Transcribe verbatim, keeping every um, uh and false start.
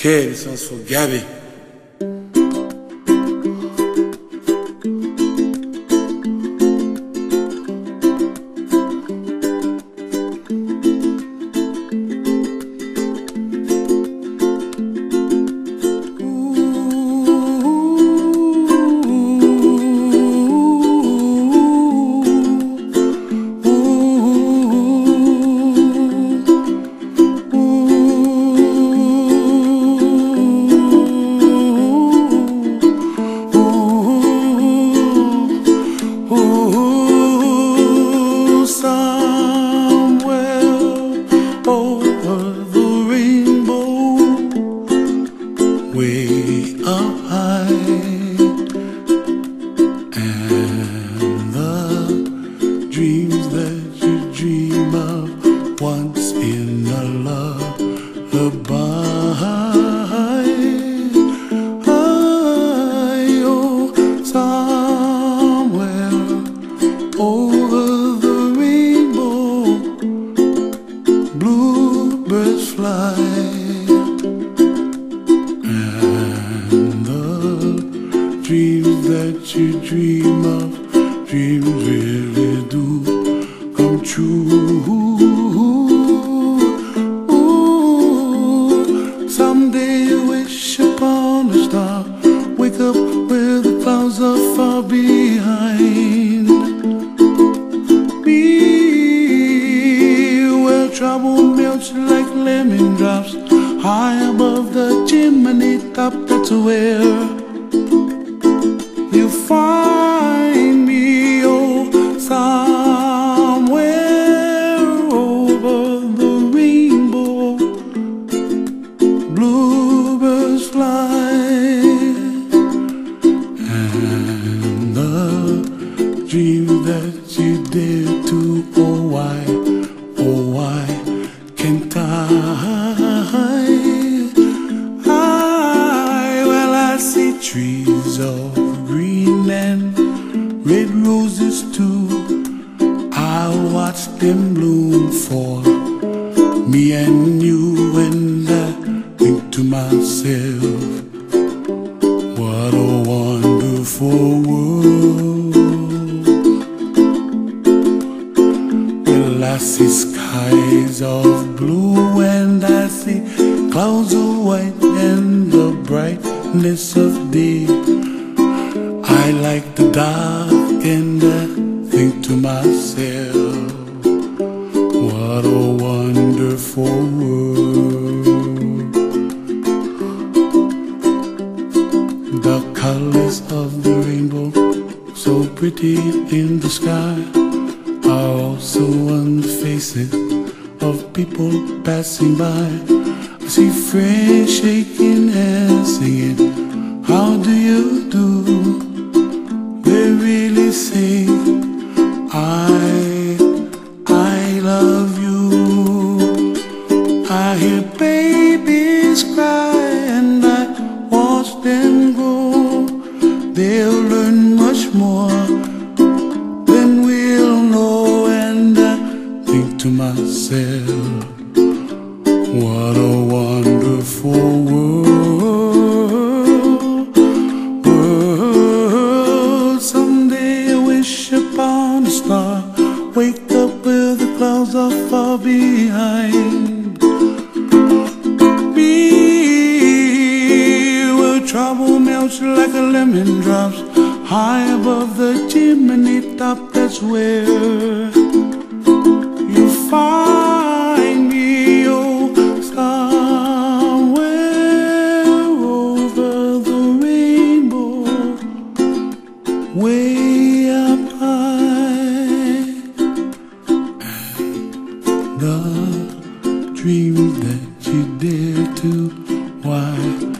Okay, this one's for Gabby. Way up high, and the dreams that you dream of once in a lullaby. I, oh, somewhere over the rainbow, bluebirds fly. Dreams that you dream of, dreams really do come true. Ooh, someday you wish upon a star, wake up where the clouds are far behind. Be where trouble melts like lemon drops, high above the chimney top. That's where you find me, oh, somewhere over the rainbow, bluebirds fly, and the dream that you dare to, oh why, oh why can't I? I, well, I see trees of green and red roses too. I'll watch them bloom for me and you, and I think to myself, what a wonderful world. Well, I see skies of blue and I see clouds of white and the brightness of day. I like the dark and I think to myself, what a wonderful world. The colors of the rainbow, so pretty in the sky, are also on the faces of people passing by. I see friends shaking hands singing, how do you do? They really say, I, I love you. I hear babies cry and I watch them grow. They'll learn much more than we'll know, and I think to myself, what a wonderful world. World. Someday I wish upon a star, wake up where the clouds are far behind. Be where trouble melts like a lemon drops, high above the chimney top. That's where you find me, oh, somewhere over the rainbow, way up high, and the dreams that you dare to, why